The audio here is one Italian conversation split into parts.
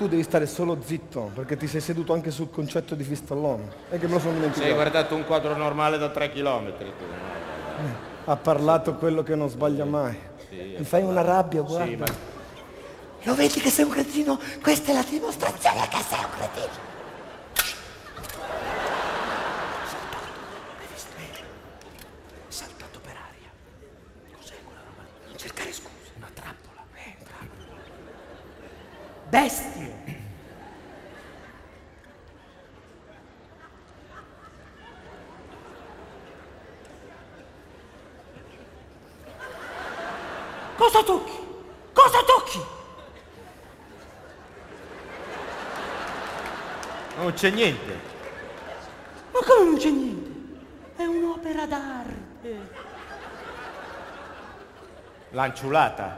tu devi stare solo zitto, perché ti sei seduto anche sul concetto di Fistallone. È che me lo sono dimenticato. Sei guardato un quadro normale da 3 chilometri tu. Ha parlato quello che non sbaglia mai. Sì, Mi fai una rabbia, guarda. Sì, ma... Lo vedi che sei un cretino? Questa è la dimostrazione che sei un cretino. Hai visto? Saltato per aria. Cos'è quella roba lì? Non cercare scuse. Una trappola. Bestie! Cosa tocchi? Cosa tocchi? Non c'è niente. Ma come non c'è niente? È un'opera d'arte. L'anciulata.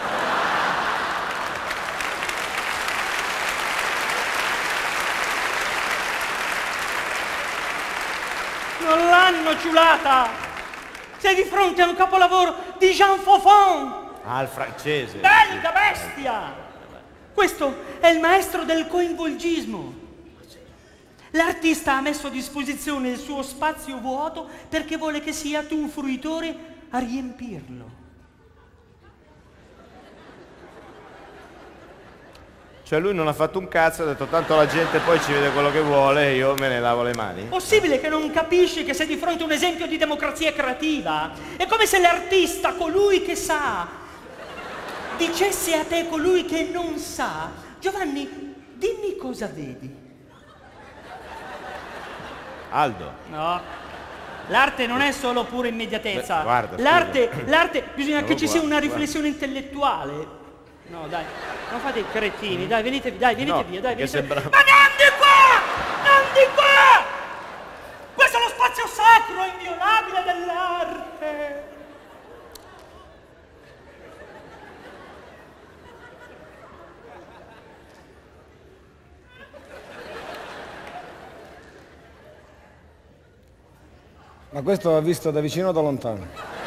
Non l'hanno ciulata! Sei di fronte a un capolavoro di Jean Fofon! Ah, il francese. Belga bestia! Questo è il maestro del coinvolgismo. L'artista ha messo a disposizione il suo spazio vuoto perché vuole che sia tu un fruitore a riempirlo. Cioè lui non ha fatto un cazzo, ha detto tanto la gente poi ci vede quello che vuole e io me ne lavo le mani. Possibile che non capisci che sei di fronte a un esempio di democrazia creativa? È come se l'artista, colui che sa, dicesse a te colui che non sa: Giovanni, dimmi cosa vedi. Aldo. No, l'arte non è solo pura immediatezza. Beh, guarda, l'arte bisogna che ci sia una guarda. riflessione intellettuale. No, dai, non fate i cretini, dai, venite via, dai, venite. sembra... Ma non di qua! Non di qua! Questo è lo spazio sacro, inviolabile dell'arte. Ma questo va visto da vicino o da lontano?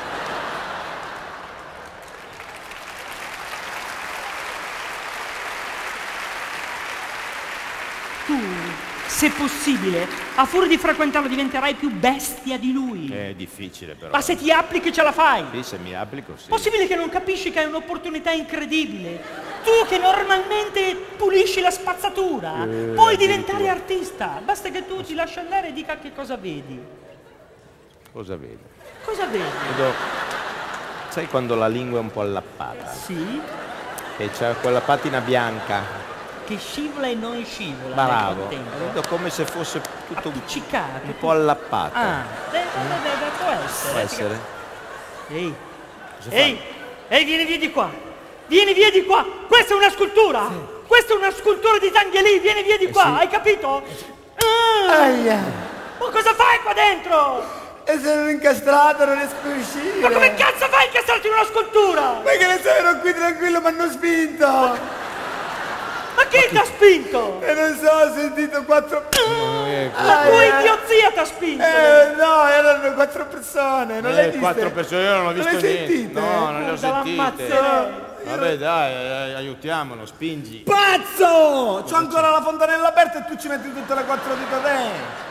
Tu, se possibile, a furia di frequentarlo diventerai più bestia di lui. È difficile però. Ma se ti applichi ce la fai. Sì, se mi applico, sì. Possibile che non capisci che hai un'opportunità incredibile? Tu che normalmente pulisci la spazzatura, puoi diventare artista. Basta che tu ti lasci andare e dica che cosa vedi. Cosa vedo? Cosa vedi? Vedo... Sai quando la lingua è un po' allappata? Sì, E c'è quella patina bianca. che scivola e non scivola. Bravo. nel contempo. Vedo come se fosse tutto Appiccicato. un po' allappato. Ah, può essere. Può essere? Ehi, Cosa fa? ehi, vieni via di qua. Vieni via di qua. Questa è una scultura. Questa è una scultura di Tangheli. Vieni via di qua, hai capito? Aia! Ma cosa fai qua dentro? E sono incastrato, non riesco a uscire! Ma come cazzo fai a incastrarti in una scultura? Ma che ne so, ero qui tranquillo, mi hanno spinto! Ma chi ti ha spinto? E non so, ho sentito 4... La tua idiozia ti ha spinto. no, erano 4 persone, non le viste? 4 persone, io non ho visto Non le niente. sentite? No, non le ho Guarda, sentite. l'ammazzerei. Vabbè, dai, aiutiamolo, spingi. Pazzo! C'ho ancora la fontanella aperta e tu ci metti tutte le 4 dita dentro!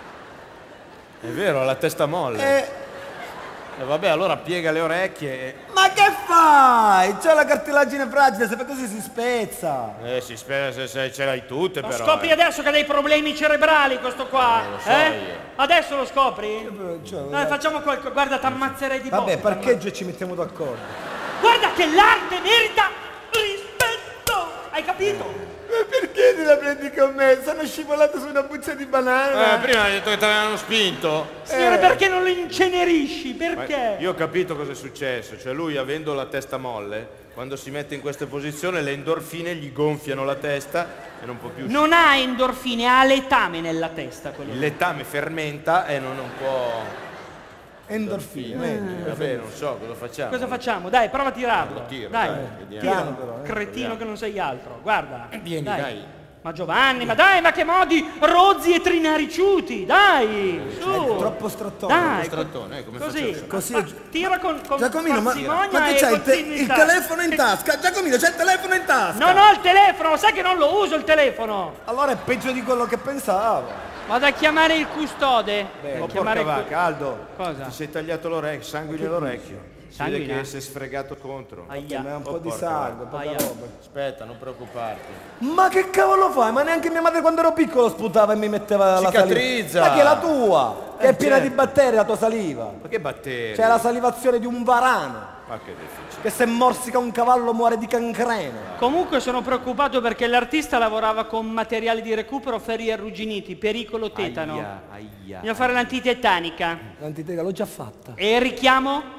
È vero, ha la testa molle. Vabbè, allora piega le orecchie e... Ma che fai? C'ho la cartilagine fragile, se fai così si spezza! si spera se ce l'hai tutte Lo però. scopri adesso che ha dei problemi cerebrali questo qua? lo so io. Adesso lo scopri? Dai, facciamo qualcosa. Guarda, ti ammazzerei di Vabbè, botte. parcheggio e ci mettiamo d'accordo. Guarda che l'arte merita rispetto. Hai capito? Ma perché te la prendi con me? Sono scivolato su una buccia di banana! Prima hai detto che ti avevano spinto. Signore, perché non lo incenerisci? Perché? Io ho capito cosa è successo, cioè lui avendo la testa molle, quando si mette in questa posizione le endorfine gli gonfiano la testa e non può più uscire. Non ha endorfine, ha letame nella testa. Quello. Il letame fermenta e non può... Endorfine. Vabbè, non so, cosa facciamo? Cosa facciamo? Dai, prova a tirarlo. Lo tiro, dai, dai, vediamo. tiralo. Piano però, Cretino che non sei altro. Guarda. Vieni, dai. Ma Giovanni, ma dai, ma che modi rozzi e trinariciuti, dai, su. È troppo strattone. Dai, Strattone, come così, Così. tira con Giacomino, ma parsimonia che e c'hai continuità. il telefono in tasca? Giacomino, c'è il telefono in tasca! Non ho il telefono, sai che non lo uso il telefono. Allora è peggio di quello che pensavo. Vado a chiamare il custode. Beh, a Oh, chiamare porca il vacca, Aldo. Cosa? Ti sei tagliato l'orecchio, sangue nell'orecchio. Si vede Sanguina? che si è sfregato contro. Aia. Ma è un po' di porca sangue, poca Aia. roba. Aspetta, non preoccuparti. Ma che cavolo fai? Ma neanche mia madre quando ero piccolo sputava e mi metteva la Cicatrizza. saliva. Ma che è la tua? Che è piena certo. di batteri la tua saliva. Ma che batteri? C'è la salivazione di un varano. Ma che difficile. Che se morsica un cavallo muore di cancreno. Comunque sono preoccupato perché l'artista lavorava con materiali di recupero ferri arrugginiti, pericolo tetano. Aia. Bisogna fare l'antitetanica. L'antitega l'ho già fatta. E il richiamo?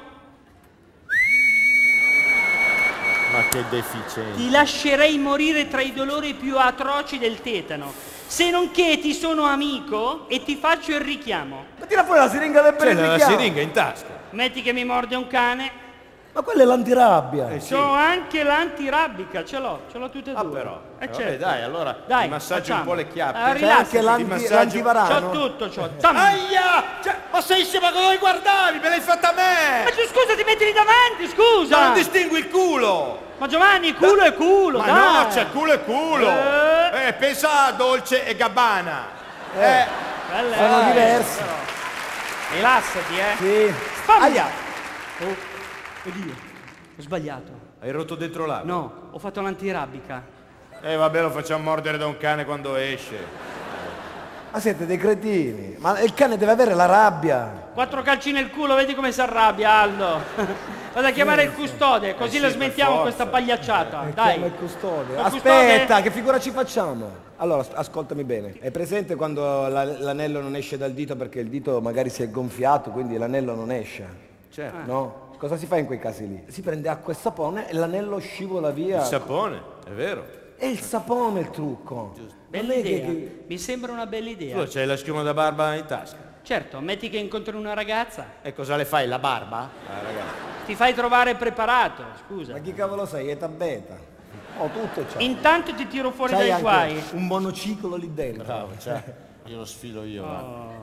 Ma che deficiente. Ti lascerei morire tra i dolori più atroci del tetano. Se non che ti sono amico e ti faccio il richiamo. Ma tira fuori la siringa del C'è la richiamo. siringa in tasca. Metti che mi morde un cane. Ma quella è l'antirabbia. Sì. C'ho anche l'antirabbica, ce l'ho tutte e Ah due. però. Certo. Vabbè, dai, allora Dai, ti massaggi facciamo. un po' le chiappe. C'è rilassati. anche Ti massaggio- l'antivarano. C'ho tutto, c'ho. Aia! Cioè, ma sei scema, cosa guardavi? Me l'hai fatta a me! Ma scusa, ti metti lì davanti, scusa! Ma non distingui il culo! Ma Giovanni, culo è culo, Ma dai! no, c'è culo e culo! Pensa a Dolce e Gabbana! Quella Sono è- diversi. Rilassati, Sì. Fammi. Aia. Oh, oddio, ho sbagliato. Hai rotto dentro l'ago? No, ho fatto l'antirabbica. Vabbè, lo facciamo mordere da un cane quando esce. Ma siete dei cretini. Ma il cane deve avere la rabbia. 4 calci nel culo, vedi come si arrabbia, Aldo. Vado a chiamare il custode, così sì, la per smettiamo forza. questa pagliacciata. Chiama Dai. il custode. Col Aspetta, custode? che figura ci facciamo? Allora, ascoltami bene. È presente quando l'anello non esce dal dito perché il dito magari si è gonfiato, quindi l'anello non esce? Certo. No? Cosa si fa in quei casi lì? Si prende acqua e sapone e l'anello scivola via. Il sapone, è vero. È il sapone il trucco. Bella Non è che- idea. Mi sembra una bella idea. Tu c'hai la schiuma da barba in tasca. Certo, metti che incontri una ragazza, E cosa le fai? La barba? Ragazzi. ti fai trovare preparato, scusa. Ma chi cavolo sei? Eta beta. Oh, tutto c'è. Intanto ti tiro fuori C'hai dai anche guai. un monociclo lì dentro. Bravo, cioè, io lo sfilo io, va. Oh.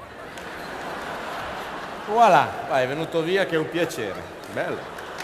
Voilà, vai, è venuto via che è un piacere. Bello.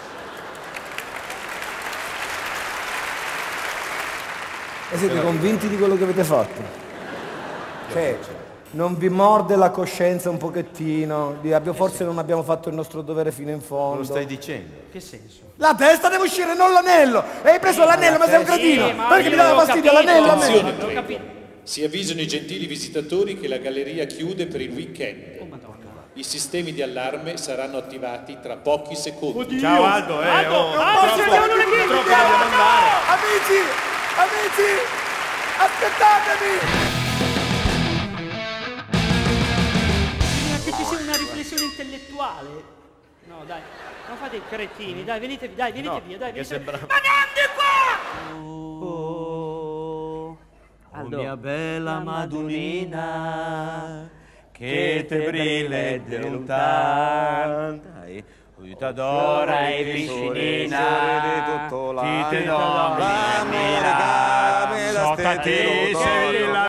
E siete convinti di quello che avete fatto? Cioè, non vi morde la coscienza un pochettino? Forse non abbiamo fatto il nostro dovere fino in fondo? Lo stai dicendo? Che senso? La testa deve uscire, non l'anello! E hai preso l'anello, ma sei un cretino! Sì, ma Perché io mi dava l'ho fastidio capito. l'anello a me? Attenzione, L'ho prego. capito. Si avvisano i gentili visitatori che la galleria chiude per il weekend. Oh, Madonna. I sistemi di allarme saranno attivati tra pochi secondi. Ciao Aldo, Aldo, Aldo, ci vediamo lunedì! purtroppo dobbiamo andare. Amici! Amici! Aspettatemi! Bisogna che ci sia una riflessione intellettuale. No, dai, non fate i cretini, dai, venite via, dai, venite via, dai, che venite sembra- via. Ma neanche qua! Oh, Aldo. Mia bella Madonnina, che te brille de lontan, io t'adoro e vicinina, ti te do, mia, so tantissimi